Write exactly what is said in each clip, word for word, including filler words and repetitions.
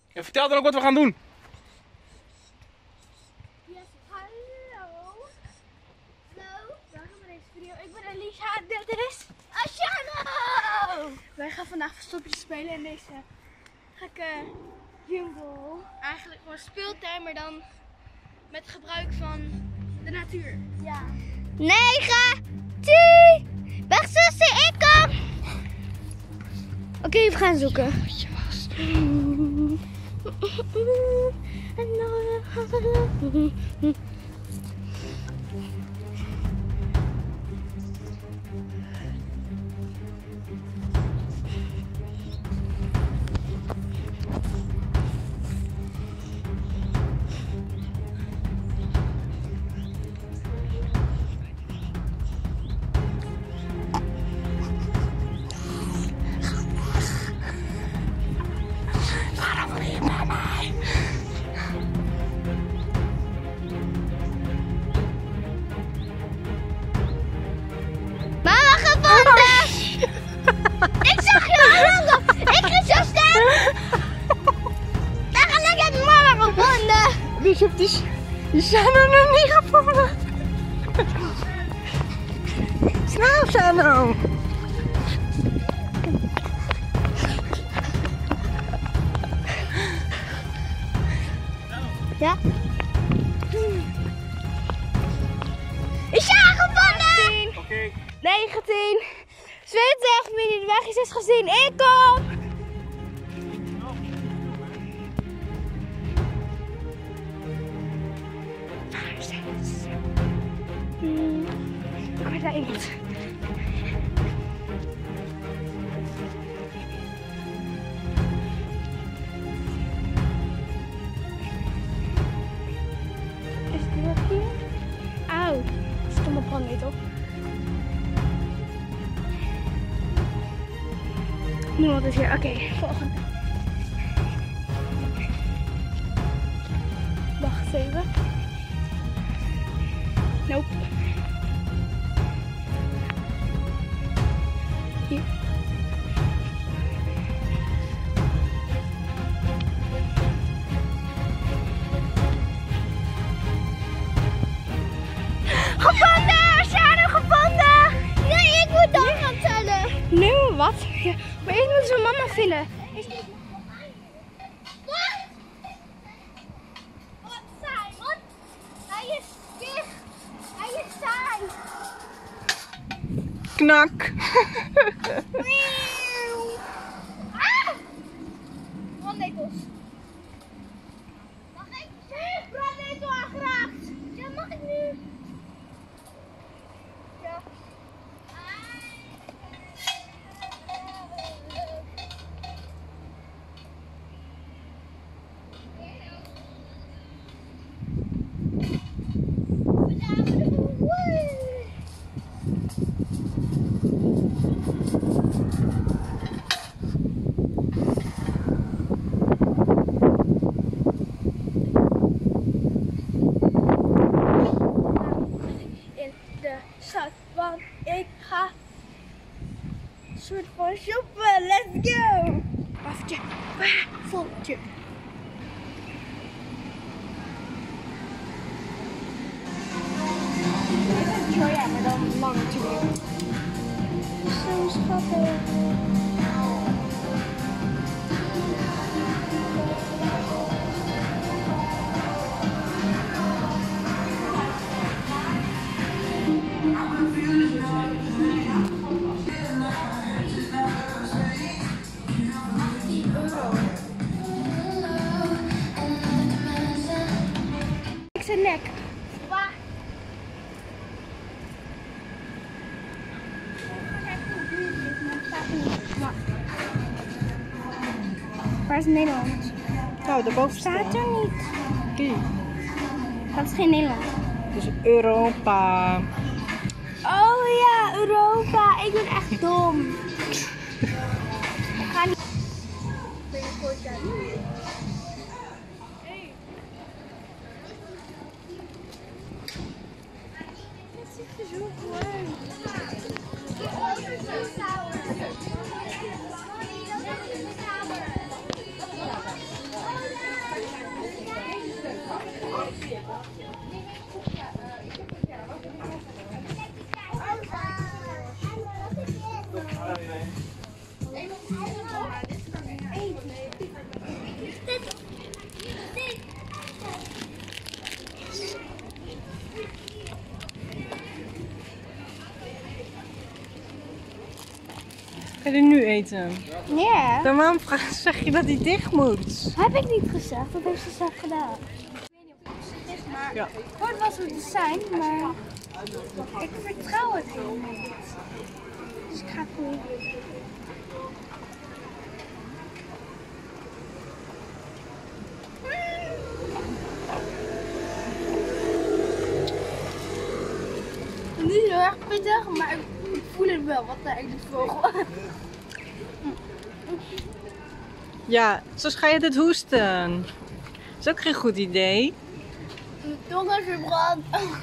En vertel dan ook wat we gaan doen. Yes, hallo. Hallo. Welkom bij deze video. Ik ben Alicia en dit is Ashano. Wij gaan vandaag verstoppertje spelen in deze gekke jungle. Eigenlijk gewoon speeltuin, maar dan met gebruik van de natuur. Ja. negen, tien, weg zussen, ik kom. Oké, okay, we gaan zoeken. Je was. Ik zag je handen! Ik ging zo snel! Eigenlijk heb ik mama gevonden! Dus je hebt die, die Shano nog niet gevonden. Snel, Shano! Ja? Is Shano gevonden? Oké. Okay. negentien, twintig, wie de weg is, is gezien. Ik kom! Waar zijn ze? Hmm, ik hoor daar iemand. Is die wat hier? Auw, stomme brandweer toch? Niemand is hier. Oké, okay, volgende. Wacht even. Nope. Hier. Gevonden! Shano gevonden! Nee, ik moet dan gaan tellen. Nee, wat? Ja, maar eerst moeten we mama vinden. Wat saai, wat? Hij is dicht. Hij is saai. Knak. Ah! Brandnetels. Mag ik? Brandnetel aangeraakt. Ja, mag ik nu? Ja. Schat, want ik ga een soort van shoppen. Let's go! Wachtje, volgende. Joya, maar dan lang natuurlijk. Zo schattig. Zijn nek. Waar? Waar is Nederland? Nou, daarboven Staat er niet. Die. Dat is geen Nederland. Het is Europa. Oh ja, Europa. Ik ben echt dom. Ik ga niet. Binnenkort uit. Hey. Het ziet er zo goed uit. Oh, Ga je er nu eten? Ja. Dan waarom vraag- zeg je dat hij dicht moet? Heb ik niet gezegd, dat heeft ze zelf gedaan. Ik weet niet of het is, maar Ja. ik hoorde wel zo'n design, maar ik vertrouw het helemaal niet. Dus ik ga het proberen. Niet heel erg pittig, maar ik, ik voel het wel, wat eigenlijk de vogel. Ja, zo ga je het hoesten. Dat is ook geen goed idee. Mijn tong is verbrand.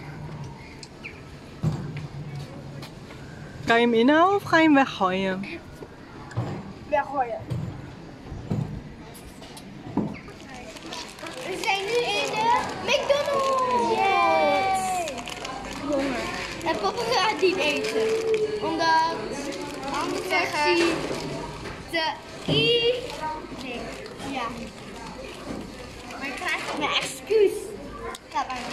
Kan je hem inhouden of ga je hem weggooien? Weggooien. We zijn nu in de McDonald's! Yay! Honger. En papa gaat niet eten. Omdat anders zeggen de I. Nee. Ja. Maar ik krijg mijn excuus. Ga maar.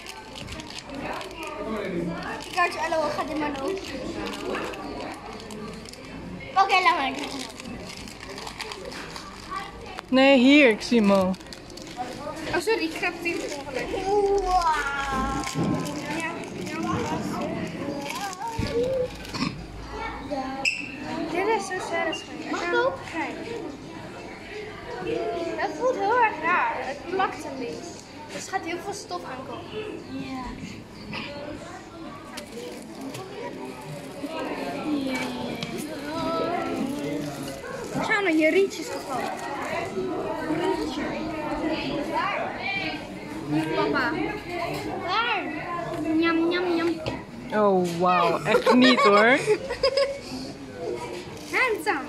Kaartje, hallo, gaat in mijn ogen. Oké, laat maar. Nee, hier, ik zie hem al. Oh, sorry, ik ga het in het ongeluk. Wow. Ja, dit is zo satisfying. Mag ik ook? Dat voelt heel erg raar. Het plakt een beetje. Dus er gaat heel veel stof aankomen. Ja. We gaan naar je rietjes gevallen. Rietje. Papa. Waar? Njam, njam, njam. Oh, wauw. Echt niet hoor. Handsome.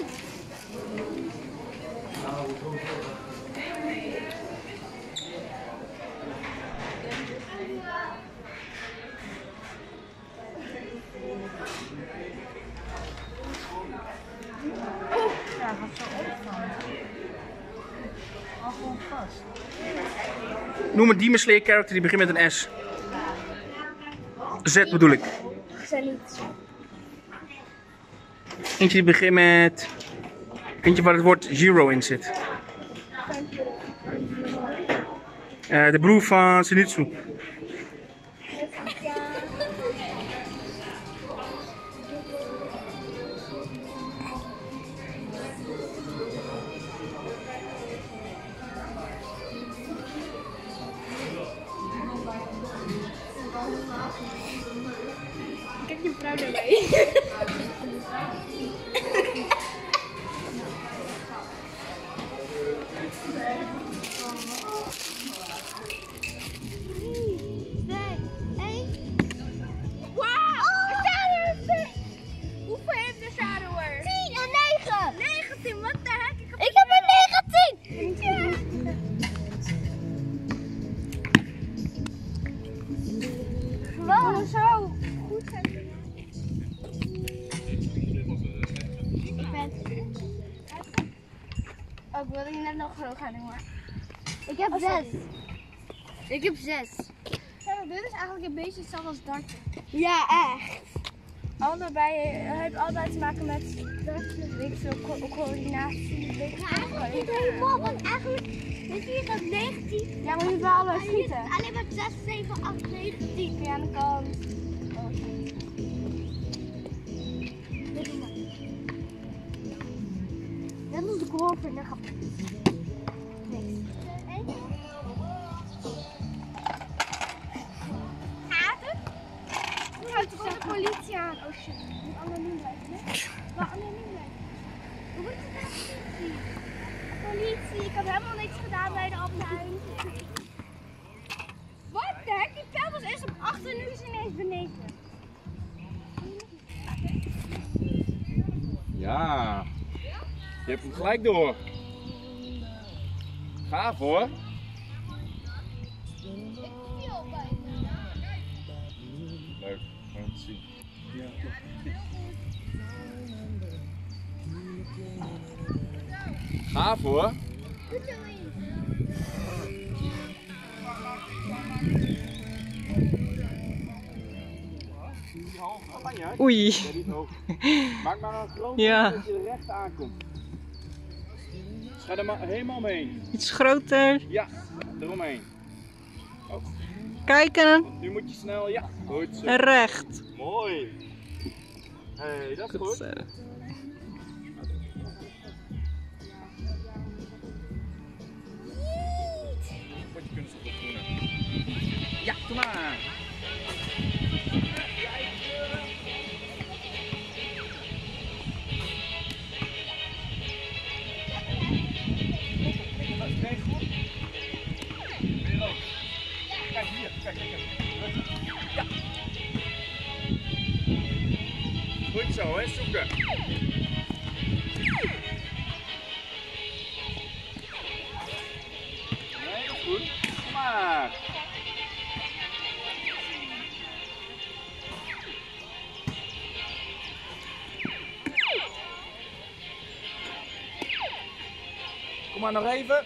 Ja, gaat zo opvallen. Al gewoon vast. Noem een Demon Slayer character die begint met een S. Z bedoel ik. Salut. Eentje die begint met... Eentje waar het woord Zero in zit. Uh, de broer van Zenitsu. Ik heb je vrouw erbij. Hoeveel heeft de Shadow er? tien en negen. negentien, wat de heck? Ik heb, Ik heb er negentien. Wow, zo goed zijn. Ik ben... Oh, ik wilde je net nog groot gaan doen, maar... Ik heb Oh, sorry. zes. Ik heb zes. Ja, dit is eigenlijk een beetje hetzelfde als darten. Ja, echt. Allebei uh, heeft altijd te maken met weet ik veel, co coördinatie. Weet ik Ja, veel. eigenlijk niet helemaal, want eigenlijk, weet je, je hebt negentien. Ja, maar je moet wel allebei En je schieten. hebt alleen maar zes, zeven, acht, negen, tien. Ja, aan de kant. Oh. Dat moet ik horen voor de grap. Gaat het? Gaat het de politie aan? Oh shit, ik moet anoniem blijven, hè? Maar anoniem blijven. Hoe moet het nou politie? Politie, ik heb helemaal niks gedaan bij de Albert. Wat de heck? Die pijl was eerst op acht en nu is hij ineens beneden. Ja. Je hebt hem gelijk door. Gaaf hoor. Leuk, gaan we het zien. Gaaf hoor. half. Dat maakt niet uit. Oei. Ja, niet hoog. Maak maar een groot Ja. dat je er recht aankomt. Dus ga er maar helemaal omheen. Iets groter. Ja, eromheen. Oh. Kijken. Nu moet je snel, ja. Goed zo. En recht. Mooi. Hé, hey, dat is goed. Zo. Potje kunnen ze op groenen. Ja, doe maar. Kijk goed. Weer ook. Kijk hier, kijk, kijk, kijk. Ja. Goed zo, hè, zoeken. Nee, dat is goed. Kom maar. Kom maar nog even.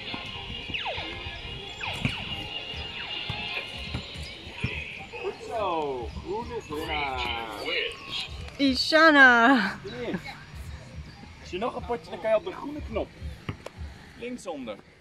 Goed zo. Groene winnaar. Ishana. Hier. Als je nog een potje, dan kan je op de groene knop. Linksonder.